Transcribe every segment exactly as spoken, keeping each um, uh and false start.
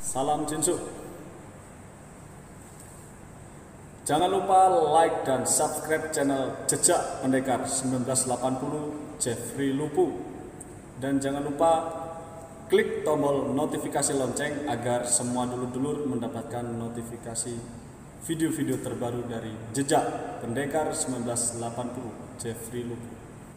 Salam Jinsu. Jangan lupa like dan subscribe channel Jejak Pendekar seribu sembilan ratus delapan puluh Jeffrey Lupu. Dan jangan lupa klik tombol notifikasi lonceng agar semua dulur-dulur mendapatkan notifikasi video-video terbaru dari Jejak Pendekar seribu sembilan ratus delapan puluh Jeffrey Lupu.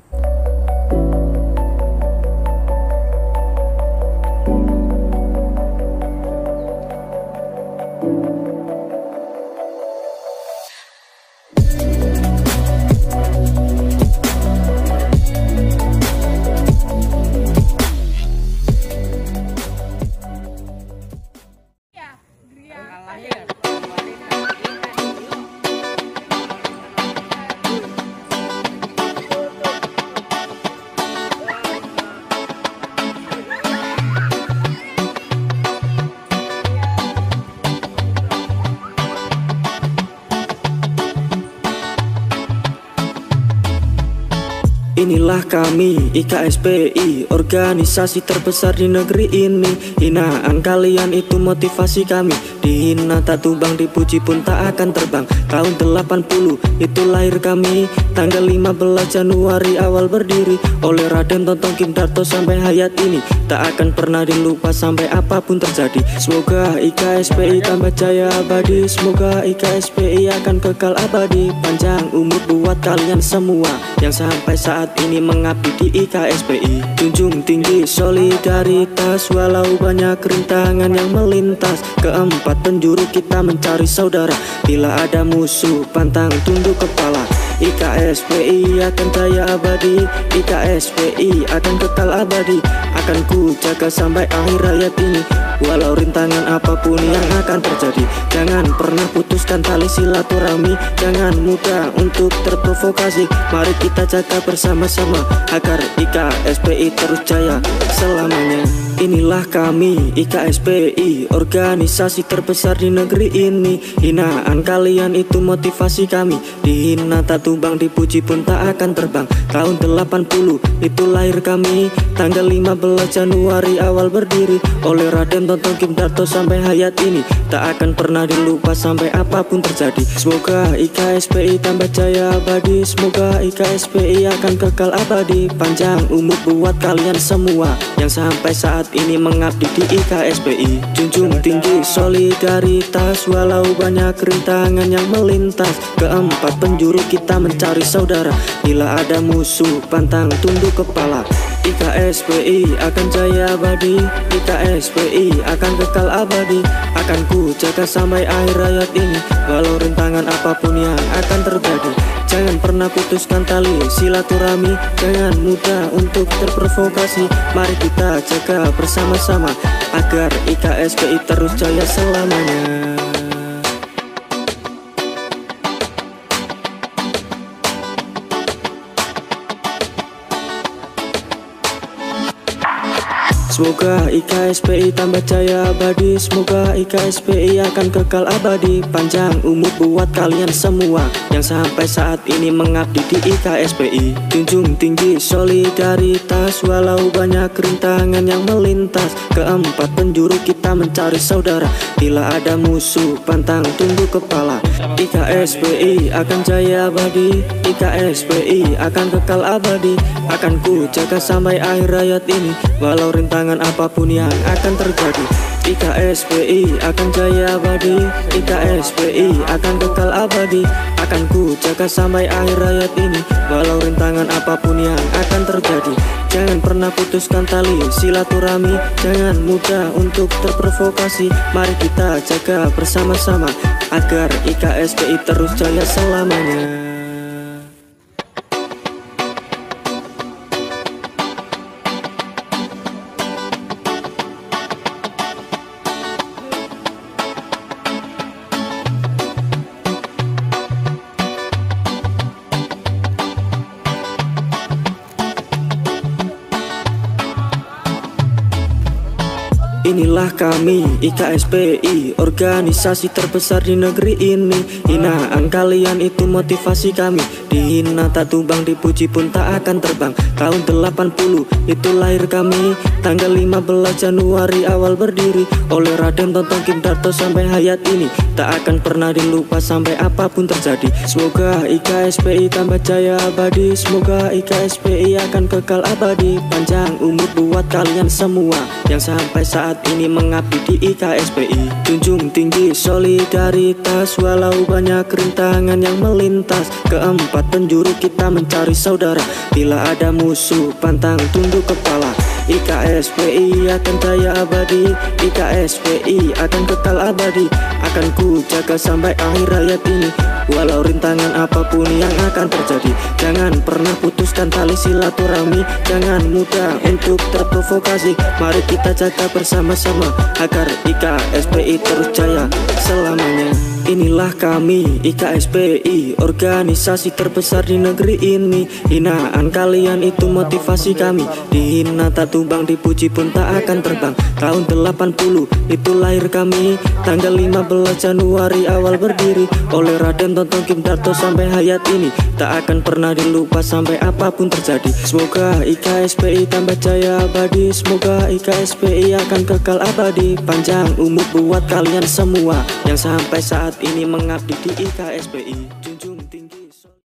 Inilah kami I K S P I, organisasi terbesar di negeri ini. Hinaan kalian itu motivasi kami. Dihina tak tumbang, dipuji pun tak akan terbang. Tahun delapan puluh itu lahir kami. Tanggal lima belas Januari awal berdiri. Oleh Raden Tontong Kim Darto sampai hayat ini. Tak akan pernah dilupa sampai apapun terjadi. Semoga I K S P I tambah jaya abadi. Semoga I K S P I akan kekal abadi. Panjang umur buat kalian semua yang sampai saat ini mengabdi di I K S P I. Junjung tinggi solidaritas walau banyak rintangan yang melintas. Keempat penjuru kita mencari saudara. Bila ada musuh pantang tunduk kepala. I K S P I akan jaya abadi. I K S P I akan kekal abadi. Akan ku jaga sampai akhir hayat ini. Walau rintangan apapun yang akan terjadi. Jangan pernah putuskan tali silaturahmi. Jangan mudah untuk terprovokasi. Mari kita jaga bersama-sama agar I K S P I terus jaya selamanya. Inilah kami I K S P I, organisasi terbesar di negeri ini. Hinaan kalian itu motivasi kami. Dihina tak tumbang, dipuji pun tak akan terbang. Tahun delapan puluh itu lahir kami. Tanggal lima belas Januari awal berdiri. Oleh Raden Tontong Kim Darto sampai hayat ini. Tak akan pernah dilupa sampai apapun terjadi. Semoga I K S P I tambah jaya abadi. Semoga I K S P I akan kekal abadi. Panjang umur buat kalian semua yang sampai saat ini mengabdi di I K S P I. Junjung tinggi solidaritas walau banyak rintangan yang melintas. Keempat penjuru kita mencari saudara. Bila ada musuh pantang tunduk kepala. I K S P I akan jaya abadi. I K S P I akan kekal abadi. Akan ku jaga sampai akhir hayat ini. Walau rintangan apapun yang akan terjadi. Jangan pernah putuskan tali silaturahmi. Jangan mudah untuk terprovokasi. Mari kita jaga bersama-sama agar I K S P I terus jaya selamanya. Semoga I K S P I tambah jaya abadi. Semoga I K S P I akan kekal abadi. Panjang umur buat kalian semua yang sampai saat ini mengabdi di I K S P I. Junjung tinggi solidaritas walau banyak rintangan yang melintas. Keempat penjuru kita mencari saudara. Bila ada musuh pantang tunduk kepala. I K S P I akan jaya abadi. I K S P I akan kekal abadi. Akan ku jaga sampai akhir hayat ini. Walau rintangan apapun yang akan terjadi. I K S P I akan jaya abadi. I K S P I akan kekal abadi. Akan ku jaga sampai akhir hayat ini. Walau rintangan apapun yang akan terjadi. Jangan pernah putuskan tali silaturahmi. Jangan mudah untuk terprovokasi. Mari kita jaga bersama-sama agar I K S P I terus jaya selamanya. Inilah kami I K S P I, organisasi terbesar di negeri ini. Hinaan kalian itu motivasi kami. Dihina tak tumbang, dipuji pun tak akan terbang. Tahun delapan puluh itu lahir kami, tanggal lima belas Januari awal berdiri. Oleh Raden Tontong Kim Darto sampai hayat ini tak akan pernah dilupa sampai apapun terjadi. Semoga I K S P I tambah jaya abadi, semoga I K S P I akan kekal abadi. Panjang umur buat kalian semua yang sampai saat ini mengabdi di I K S P I. Junjung tinggi solidaritas walau banyak rintangan yang melintas. Keempat penjuru kita mencari saudara, bila ada musuh pantang tunduk kepala. I K S P I akan jaya abadi, I K S P I akan kekal abadi. Akan ku jaga sampai akhir hayat ini, walau rintangan apapun yang akan terjadi. Jangan pernah putuskan tali silaturahmi, jangan mudah untuk terprovokasi. Mari kita jaga bersama-sama agar I K S P I terus jaya selamanya. Inilah kami I K S P I, organisasi terbesar di negeri ini. Hinaan kalian itu motivasi kami, dihina tak tumbang, dipuji pun tak akan terbang. Tahun delapan puluh itu lahir kami, tanggal lima belas Januari awal berdiri. Oleh Raden Tontong Kim Darto sampai hayat ini tak akan pernah dilupa sampai apapun terjadi. Semoga I K S P I tambah jaya abadi, semoga I K S P I akan kekal abadi. Panjang umur buat kalian semua yang sampai saat ini mengabdi di I K S P I.